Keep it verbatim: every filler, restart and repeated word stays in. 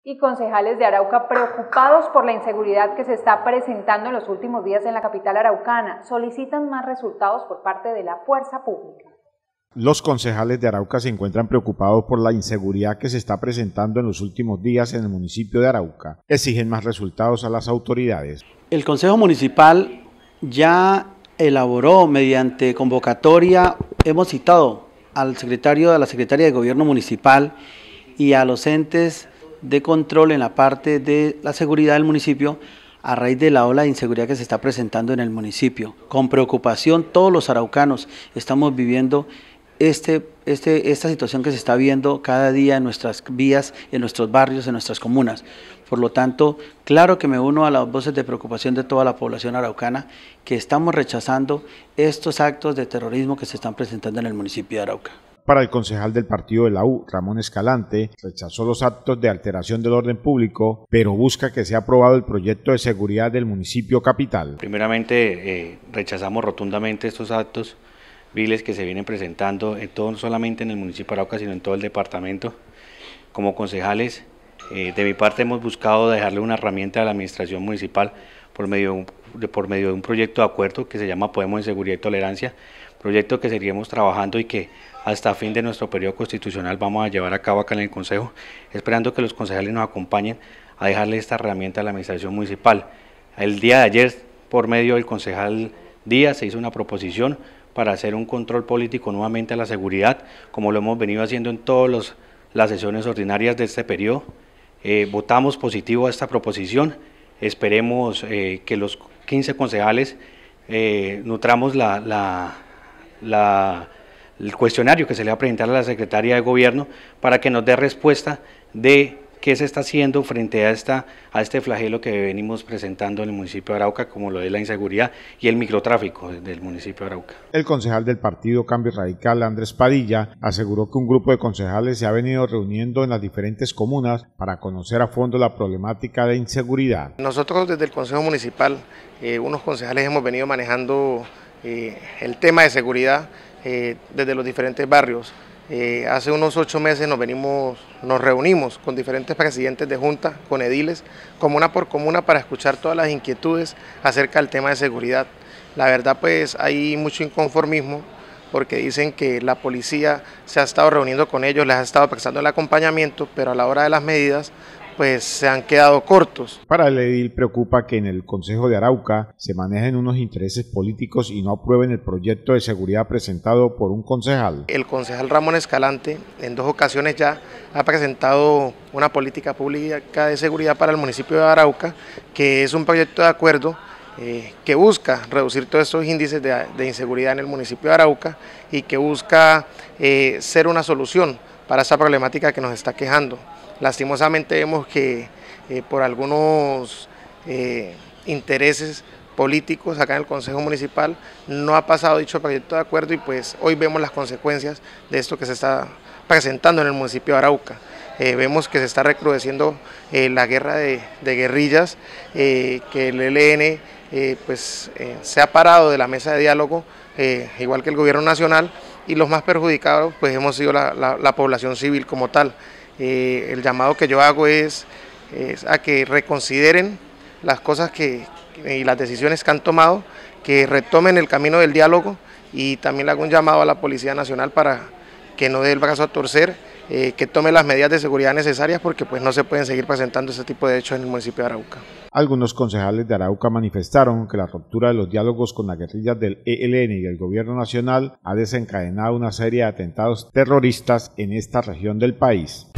Y concejales de Arauca preocupados por la inseguridad que se está presentando en los últimos días en la capital araucana solicitan más resultados por parte de la fuerza pública. Los concejales de Arauca se encuentran preocupados por la inseguridad que se está presentando en los últimos días en el municipio de Arauca. Exigen más resultados a las autoridades. El Consejo Municipal ya elaboró mediante convocatoria, hemos citado al secretario de la Secretaría de Gobierno Municipal y a los entes de control en la parte de la seguridad del municipio a raíz de la ola de inseguridad que se está presentando en el municipio. Con preocupación todos los araucanos estamos viviendo este, este, esta situación que se está viendo cada día en nuestras vías, en nuestros barrios, en nuestras comunas. Por lo tanto, claro que me uno a las voces de preocupación de toda la población araucana que estamos rechazando estos actos de terrorismo que se están presentando en el municipio de Arauca. Para el concejal del partido de la U, Ramón Escalante, rechazó los actos de alteración del orden público, pero busca que sea aprobado el proyecto de seguridad del municipio capital. Primeramente, eh, rechazamos rotundamente estos actos viles que se vienen presentando, en todo, no solamente en el municipio de Arauca, sino en todo el departamento. Como concejales, eh, de mi parte hemos buscado dejarle una herramienta a la administración municipal por medio de, por medio de un proyecto de acuerdo que se llama Podemos en Seguridad y Tolerancia, proyecto que seguiremos trabajando y que hasta fin de nuestro periodo constitucional vamos a llevar a cabo acá en el Consejo, esperando que los concejales nos acompañen a dejarle esta herramienta a la administración municipal. El día de ayer, por medio del concejal Díaz, se hizo una proposición para hacer un control político nuevamente a la seguridad, como lo hemos venido haciendo en todas las sesiones ordinarias de este periodo. Eh, votamos positivo a esta proposición, esperemos eh, que los quince concejales eh, nutramos la, la, la el cuestionario que se le va a presentar a la Secretaría de Gobierno para que nos dé respuesta de qué se está haciendo frente a, esta, a este flagelo que venimos presentando en el municipio de Arauca, como lo es la inseguridad y el microtráfico del municipio de Arauca. El concejal del partido Cambio Radical, Andrés Padilla, aseguró que un grupo de concejales se ha venido reuniendo en las diferentes comunas para conocer a fondo la problemática de inseguridad. Nosotros desde el Consejo Municipal, eh, unos concejales hemos venido manejando eh, el tema de seguridad Eh, desde los diferentes barrios. Eh, hace unos ocho meses nos venimos, nos reunimos con diferentes presidentes de junta, con ediles, comuna por comuna, para escuchar todas las inquietudes acerca del tema de seguridad. La verdad, pues hay mucho inconformismo porque dicen que la policía se ha estado reuniendo con ellos, les ha estado prestando el acompañamiento, pero a la hora de las medidas pues se han quedado cortos. Para el edil preocupa que en el Consejo de Arauca se manejen unos intereses políticos y no aprueben el proyecto de seguridad presentado por un concejal. El concejal Ramón Escalante en dos ocasiones ya ha presentado una política pública de seguridad para el municipio de Arauca, que es un proyecto de acuerdo eh, que busca reducir todos estos índices de, de inseguridad en el municipio de Arauca y que busca eh, ser una solución para esa problemática que nos está quejando. Lastimosamente vemos que eh, por algunos eh, intereses políticos acá en el Consejo Municipal no ha pasado dicho proyecto de acuerdo y pues hoy vemos las consecuencias de esto que se está presentando en el municipio de Arauca. Eh, vemos que se está recrudeciendo eh, la guerra de, de guerrillas, eh, que el E L N eh, pues, eh, se ha parado de la mesa de diálogo, eh, igual que el gobierno nacional, y los más perjudicados pues hemos sido la, la, la población civil como tal. Eh, el llamado que yo hago es, es a que reconsideren las cosas que, y las decisiones que han tomado, que retomen el camino del diálogo, y también le hago un llamado a la Policía Nacional para que no dé el brazo a torcer, eh, que tome las medidas de seguridad necesarias, porque pues no se pueden seguir presentando ese tipo de hechos en el municipio de Arauca. Algunos concejales de Arauca manifestaron que la ruptura de los diálogos con las guerrillas del E L N y el gobierno nacional ha desencadenado una serie de atentados terroristas en esta región del país.